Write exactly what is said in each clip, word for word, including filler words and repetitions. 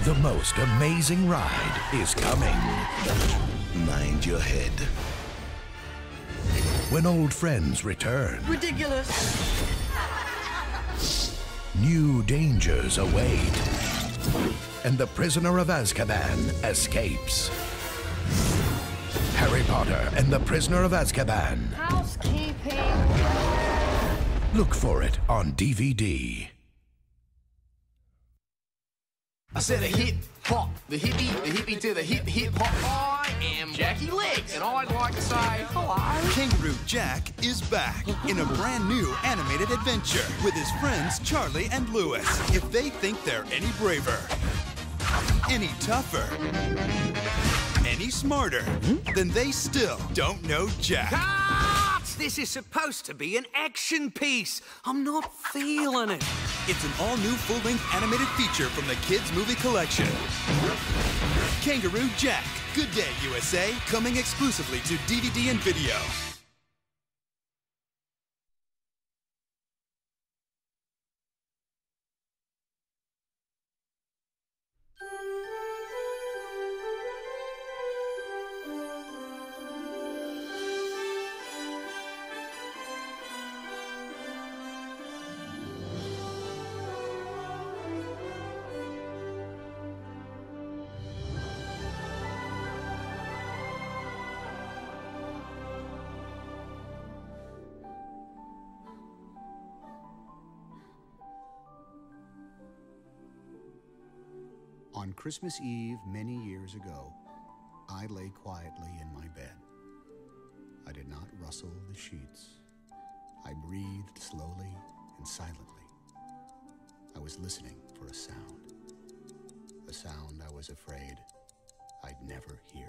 The most amazing ride is coming. Mind your head. When old friends return. Ridiculous. New dangers await. And the prisoner of Azkaban escapes. Harry Potter and the Prisoner of Azkaban. Housekeeping. Look for it on D V D. I said a hip hop, the hippie, the hippie to the hip hip hop. I am Jackie Legs, and I'd like to say hello. Kangaroo Jack is back in a brand new animated adventure with his friends Charlie and Lewis. If they think they're any braver, any tougher, any smarter, then they still don't know Jack. Cut! This is supposed to be an action piece. I'm not feeling it. It's an all-new full-length animated feature from the Kids Movie Collection. Kangaroo Jack, Good Day U S A, coming exclusively to D V D and video. On Christmas Eve, many years ago, I lay quietly in my bed. I did not rustle the sheets. I breathed slowly and silently. I was listening for a sound. A sound I was afraid I'd never hear.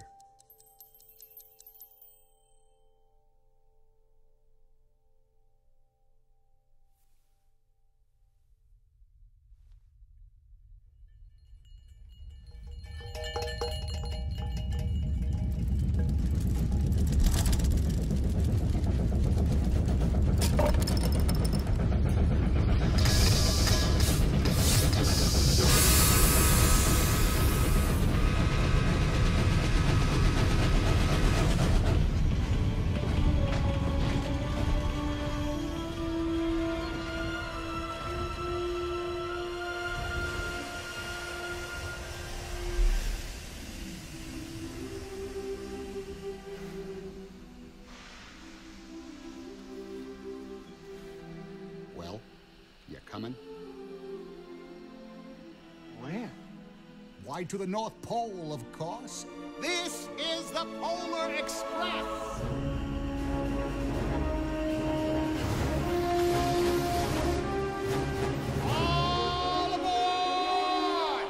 Well, you coming? Where? Why, to the North Pole, of course. This is the Polar Express. All aboard!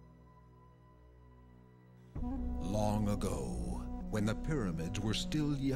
Long ago, when the pyramids were still young.